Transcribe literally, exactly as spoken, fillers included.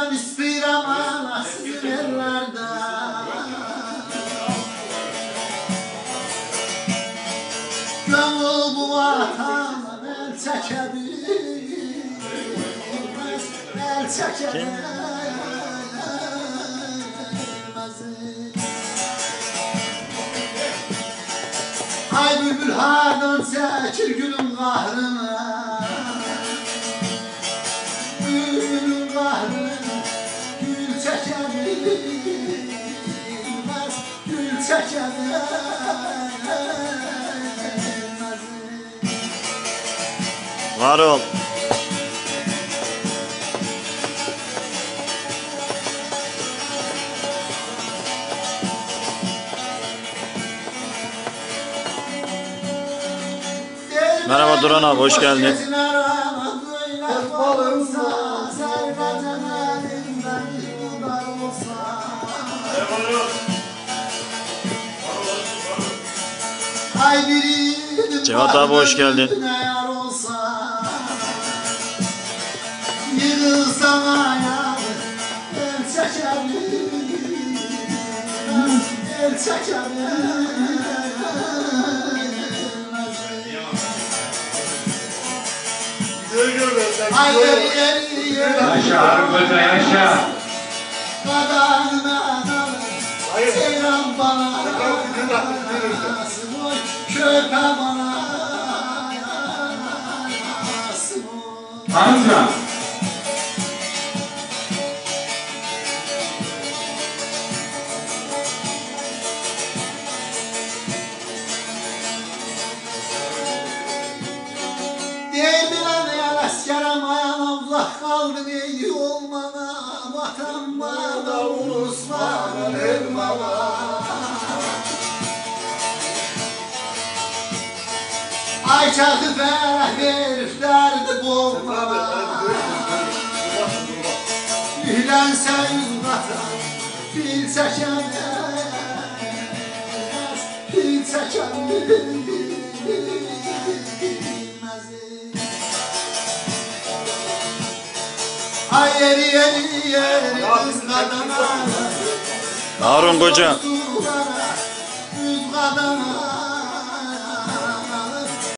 Can ispirem ana sizin ellerde. Gönül bu vatan el çekebilmez, el çekebilmez. Ay bülbül hardan çekir gülün kahrını. Bülbülün kahrını gül çekebilmez, gül çekebilmez. Var ol. Merhaba Duran abi, hoş geldin. Cevat abi, hoş geldin. Yığılsan ayağı el çekebilmez, el çekebilmez. Ay yeri yeri yeri Yaşa Harun Koca yaşa. Kadanına seyran bana köpe bana Hamza. Değil mi lan ya askerim ayağına uzak kaldım iyi olmana. Vatan bana ulus bana el bana. Ay çakı ferah verif derdi boğmana. Ühlense yüz vatan fil çekemez, fil çekemez. Ay yeri yeri yeri kız kadına. Harun Koca. Kız kadına.